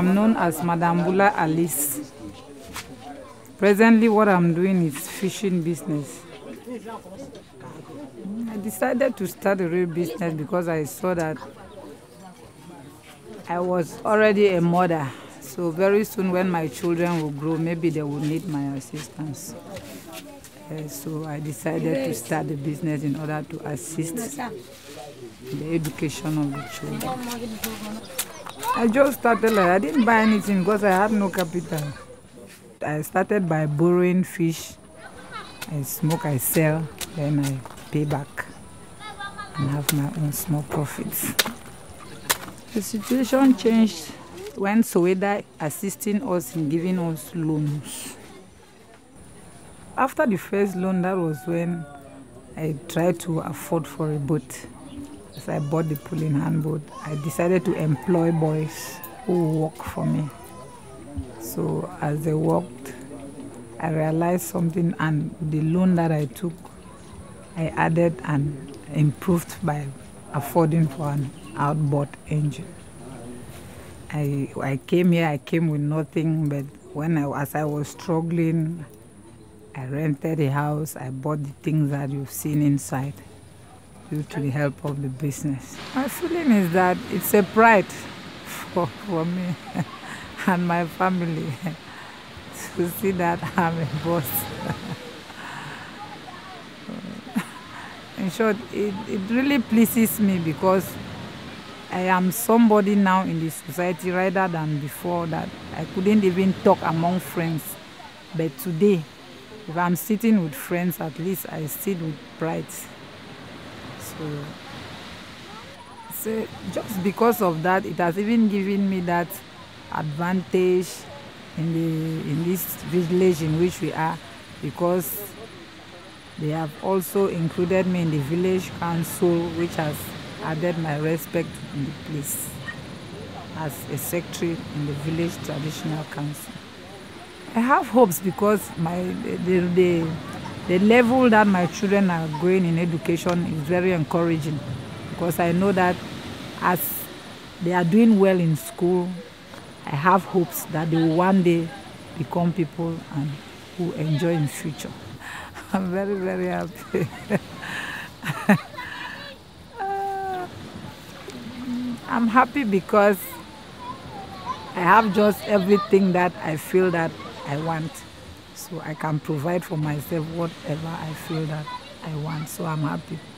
I'm known as Madam Mbullah Alice. Presently, what I'm doing is fishing business. I decided to start a real business because I saw that I was already a mother. So very soon when my children will grow, maybe they will need my assistance. So I decided to start the business in order to assist in the education of the children. I just started I didn't buy anything because I had no capital. I started by borrowing fish. I smoke, I sell, then I pay back and have my own small profits. The situation changed when Soweida assisting us in giving us loans. After the first loan, that was when I tried to afford for a boat. As I bought the pulling hand boat, I decided to employ boys who work for me. So as they worked, I realized something, and the loan that I took, I added and improved by affording for an outboard engine. I came here, I came with nothing, but as I was struggling, I rented a house, I bought the things that you've seen inside due to the help of the business. My feeling is that it's a pride for me and my family to see that I'm a boss. In short, it really pleases me because I am somebody now in the society rather than before that I couldn't even talk among friends. But today, if I'm sitting with friends, at least I sit with pride. So just because of that, it has even given me that advantage in this village in which we are, because they have also included me in the village council, which has added my respect in the place as a secretary in the village traditional council. I have hopes because the level that my children are going in education is very encouraging, because I know that as they are doing well in school, I have hopes that they will one day become people and who enjoy in future. I'm very, very happy. I'm happy because I have just everything that I feel that I want. So I can provide for myself whatever I feel that I want. So I'm happy.